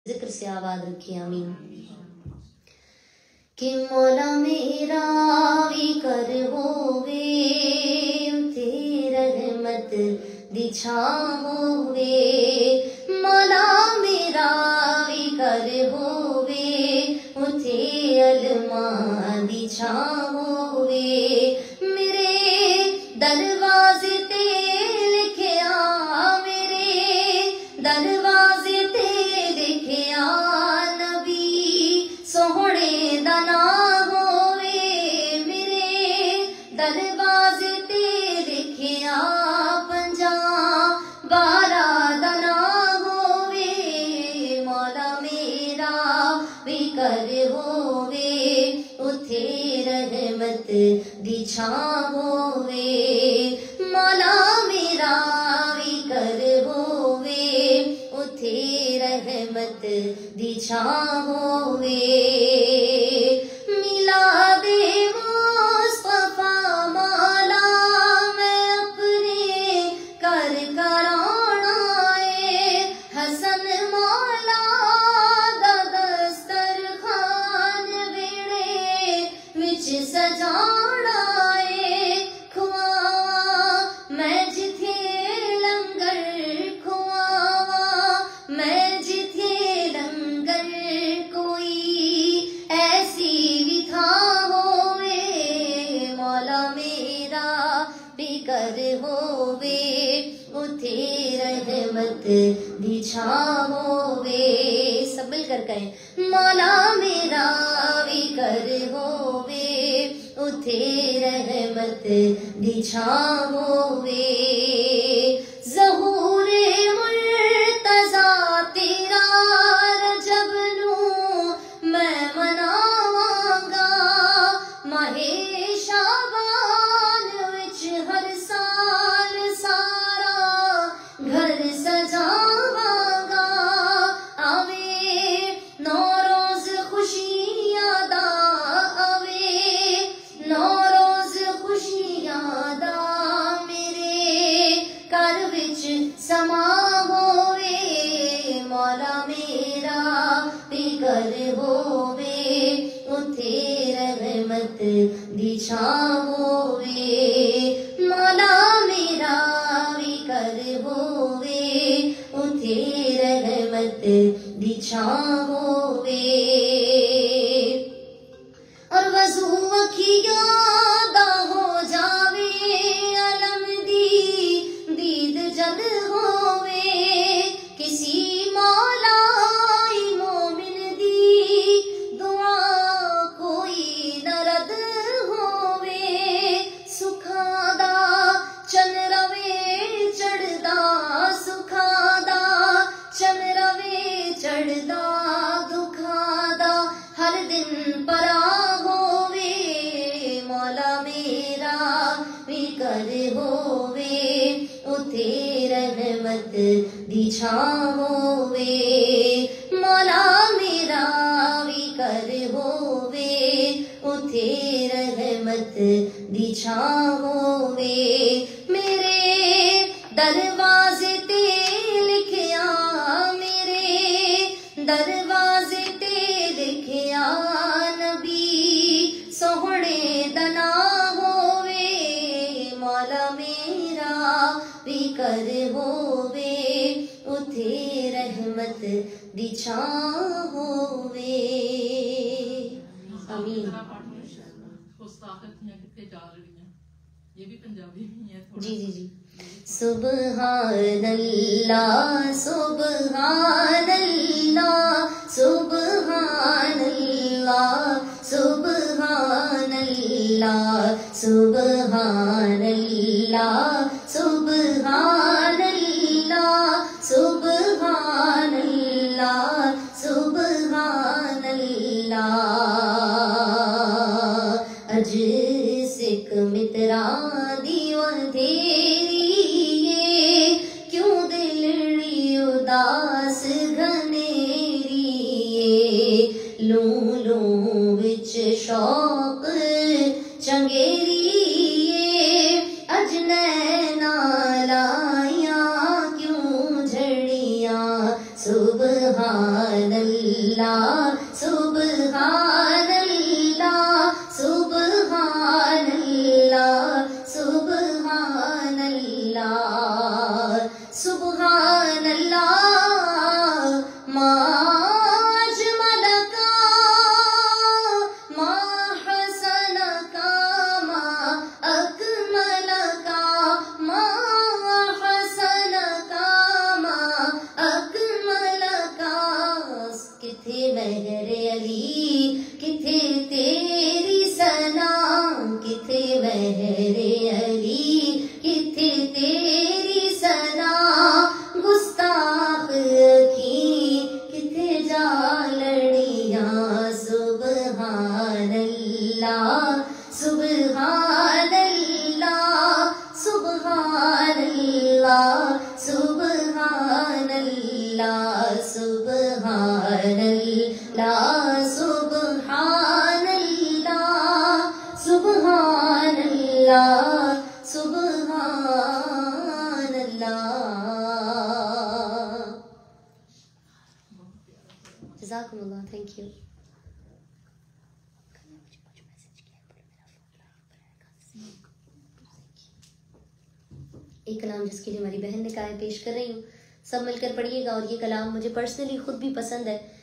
जिक्र से आबाद रखी, आमीन। कि मौला मेरा भी कर होवे तेरा रहमत दी छां होवे, मौला मेरा भी कर होवे उथे अलमा दी छां होवे, मेरे दरवाजे ते लिखिया, मेरे दरवाजे ते लिखिया नबी सोहणे दा नाम होवे, मेरे दरवाजे ते लिखिया 50-12 दा नाम होवे, मौला मेरा भी कर होवे उथे रहमत दी छां होवे, मौला मेरा भी कर होवे उथे रहमत दी छां होवे, मिलादे मुस्तफा मौला मैं अपने कर कराना है, हसन मौला दा दस्तरखान वेड़े विच सजाना है, खुआवा मैं जिथे लंगर, खुआवा मैं जिथे लंगर कोई ऐसी भी था होवे, मौला मेरा भी कर होवे उथे रहमत दी छां होवे, सब मिलकर कहें मौला मेरा भी कर होवे उथे रहमत दी छां होवे, ज़हूरे मुर्तज़ा तेरा रजब नू मैं मनावांगा, माहे शाबान विच हर साल सारा घर सजावांगा, आवे नौरोज खुशियां दा, आवे नौरोज खुशियां दा मेरे घर विच समा होवे, मौला मेरा भी कर होवे उथे रहमत दी छां होवे, मौला मेरा भी कर होवे उथे रहमत दी छां होवे, और वज़ू अखियां दा हो जावे अलम दी दीद जद होवे, किसी मौला मोमिन दी दुआ कोई न रद होवे, सुखां दा चन रवे चढ़दा, सुखां दा चन रवे चढ़दा, दुखां दा हर दिन परा होवे, मौला मेरा भी कर होवे उथे रहमत दी छां होवे, मौला मेरा भी कर होवे उथे रहमत दी छां होवे, मेरे दरवाजे ते लिखिया, मेरे दरवाजे ते लिखिया नबी सोहणे दा नाम होवे, मौला मेरा भी कर होवे उथे रहमत दी छां होवे, आमीन। ये भी पंजाबी में है थोड़ा। जी जी जी। सुबहानल्लाह सुबहानल्लाह सुबहानल्लाह सुबहानल्लाह सुबहानल्लाह सुबहानल्लाह सुबहानल्लाह सुबहानल्लाह, अज सिख मित्रा दी अंधेरी क्यों दिलड़ी उदास घनेरी, लू लू विच शौक चंगेरी अज नैना लाइया क्यों झड़िया, सुबहान अल्लाह सुबहान अल्लाह सुबहान अल्लाह सुबहान अल्लाह सुबहान अल्लाह मा अजमलका मा हसनका मा अकमलका मा हसनका मा अकमलका किथे महरे अली किथे तेरी सना किथे महरे अली किथे तेरी सना गुस्ताख की किथे जा लड़ियां सुबहान अल्लाह सुबहान अल्लाह सुबहान अल्लाह सुबहान अल्लाह सुबहान अल्लाह सुबहान अल्लाह सुबहान अल्लाह सुबहान अल्लाह। जज़ाकुमुल्लाह, थैंक यू। एक कलाम जिसके लिए हमारी बहन ने कहा है पेश कर रही हूँ, सब मिलकर पढ़िएगा। और ये कलाम मुझे पर्सनली खुद भी पसंद है।